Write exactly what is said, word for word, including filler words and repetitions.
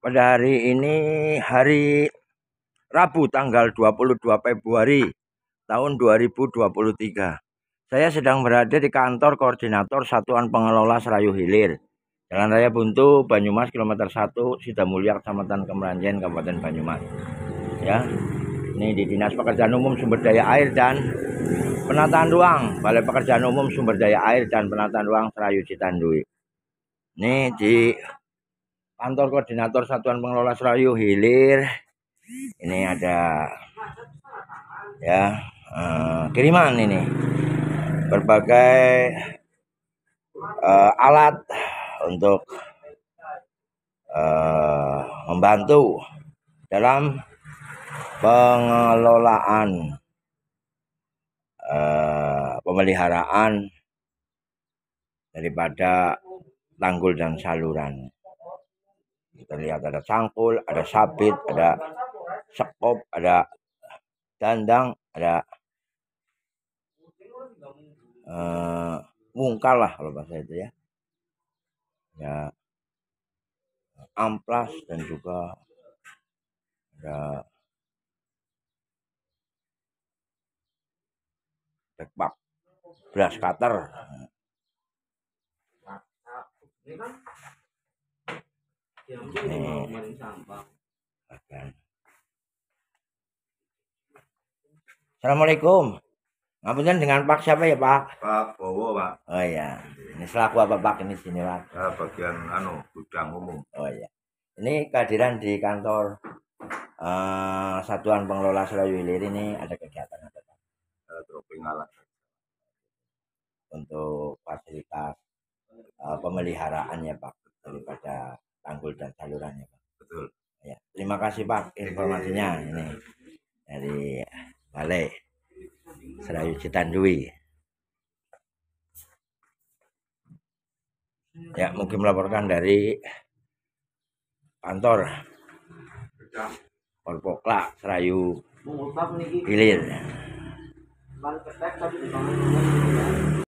Pada hari ini hari Rabu tanggal dua puluh dua Februari tahun dua ribu dua puluh tiga. Saya sedang berada di kantor koordinator Satuan Pengelola Serayu Hilir, Jalan Raya Buntu, Banyumas, kilometer satu, Sidamulia, Kecamatan Kemeranjen, Kabupaten Banyumas. Ya, ini di Dinas Pekerjaan Umum Sumber Daya Air dan Penataan Ruang, Balai Pekerjaan Umum Sumber Daya Air dan Penataan Ruang Serayu Citandui. Ini di kantor koordinator Satuan Pengelola Serayu Hilir. Ini ada ya eh, kiriman ini berbagai eh, alat untuk eh, membantu dalam pengelolaan eh, pemeliharaan daripada tanggul dan saluran. Kita lihat ada cangkul, ada sabit, ada sekop, ada dandang, ada uh, mungkal lah kalau bahasa itu ya. Ya, amplas dan juga ada dekbak, beras cutter. Ini. Assalamualaikum. Ngapunten dengan Pak siapa ya Pak? Pak Bowo Pak. Oh iya. Ini selaku apa Pak ini sini Pak? Ya, bagian anu gudang umum. Oh iya. Ini kehadiran di kantor uh, Satuan Pengelola Serayu Hilir ini ada kegiatan apa Pak? Uh, dropping alat untuk fasilitas uh, pemeliharaan ya Pak daripada tanggul dan salurannya Pak. Betul. Ya, terima kasih Pak informasinya ini dari Balai Serayu Citandui. Ya, mungkin melaporkan dari kantor Forpokla Serayu Hilir.